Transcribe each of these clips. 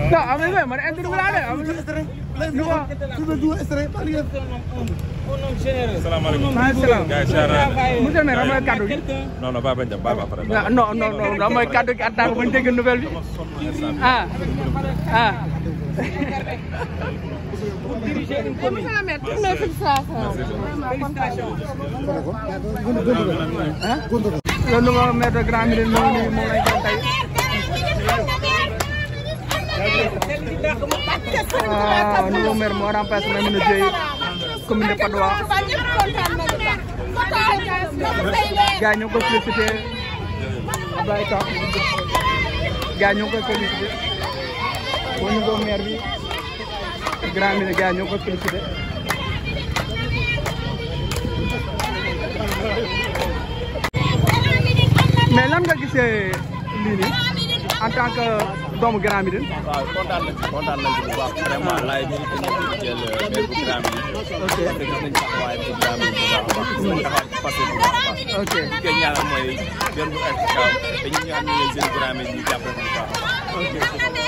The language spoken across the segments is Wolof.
No, a mí me entra en la área. Monsieur le maire, am na kaddu gi. Non, non, baax na baax après. Non, non, non, non, mooy kaddu gi en tant que bañ dégg nouvelle bi. Ah. Ah. Monsieur le maire, toutes mes félicitations. Le nouveau maire de Grand Médine moom lañ koy tey. Nouveau maire moo remplacé Maimouna Dièye commune de Patte d'Oie. Gars yi ñoo ko félicité Ablaye Ka gars yi ñoo ko félicité au nouveau maire bi Grand Médine gars yi ñoo ko félicité. Mais lan nga gisee lii nii en tant que doomu Grand Médine. waaw kontaan nañ ci bu baax vraiment laay ñu ngi jël maire bu Grand Médine. Ok parce que gis nañ taxawaay bu Grand Médine bu baax a baax. gis nañ taxawaay passé bu baax a baax. ok li koy ñaanal mooy yoon bu egg ci kaw dañuy ñaan ñu ne jeune Grand Médine ñu jàppale ko bu baax a baax. ok.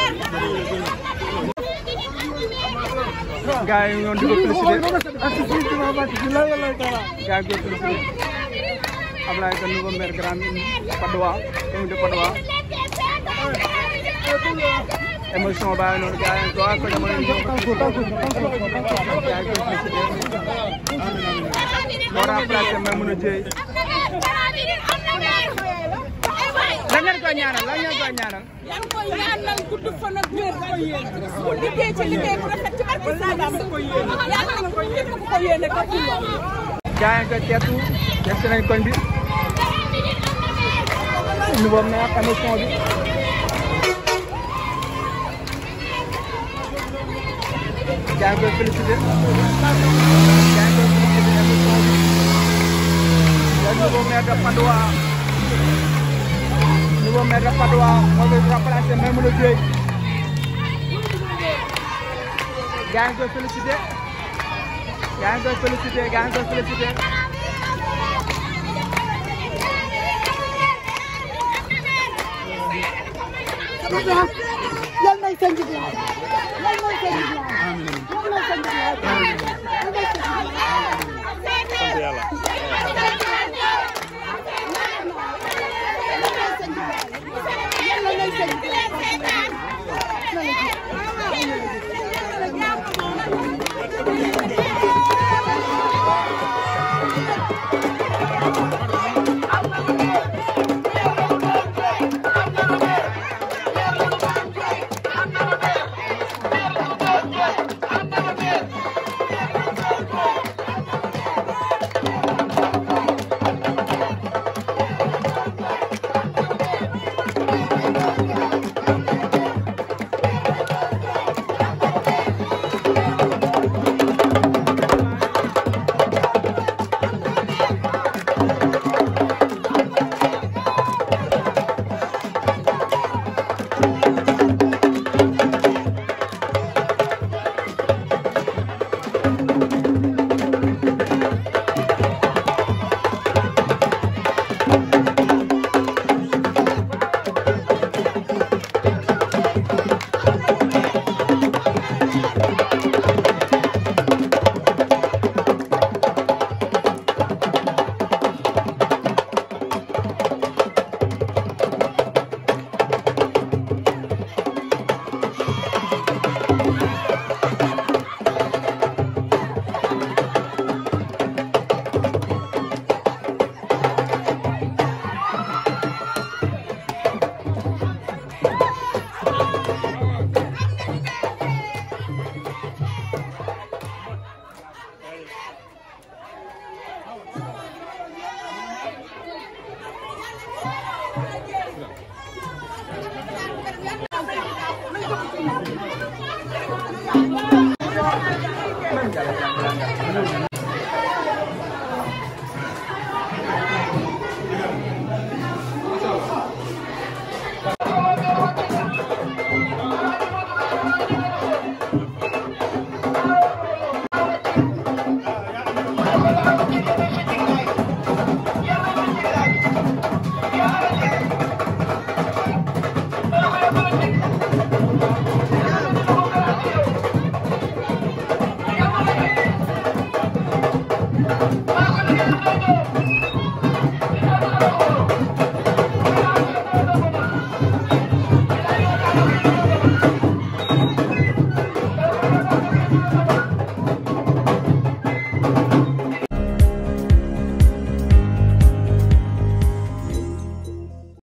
gars yi ñoo di ko félicité. gars yi koy félicité. Ablaye Ka nouveau maire Grand Médine Patte d'Oie commune de Patte d'Oie. émotion baa ngi noonu gars yi ko ak ko jamono yi ñoo ko félicité. moo remplacé Maimouna Dièye. lan ngeen koy ñaanal lan ngeen koy ñaanal. yan koy ñaanal gudd fan ak wér bu liggéey ci liggéey bu rafet ci barke Sadam yàlla na ko ñëpp ko yéene ko ci gars yi koy teetu des nañ koñ bi nouveau maire émotion bi. gars yi koy félicité. gars yi koy félicité émotion bi. le nouveau maire de Patte d'Oie. nouveau maire de Patte d'Oie moo ngi remplacé Maimouna Dièye. gars yi koy félicité. gars yi koy félicité gars yi koy félicité. Yal nay sa njiglaay yal nay sa njiglaay yal nay sa njiglaay yal nay sa njiglaay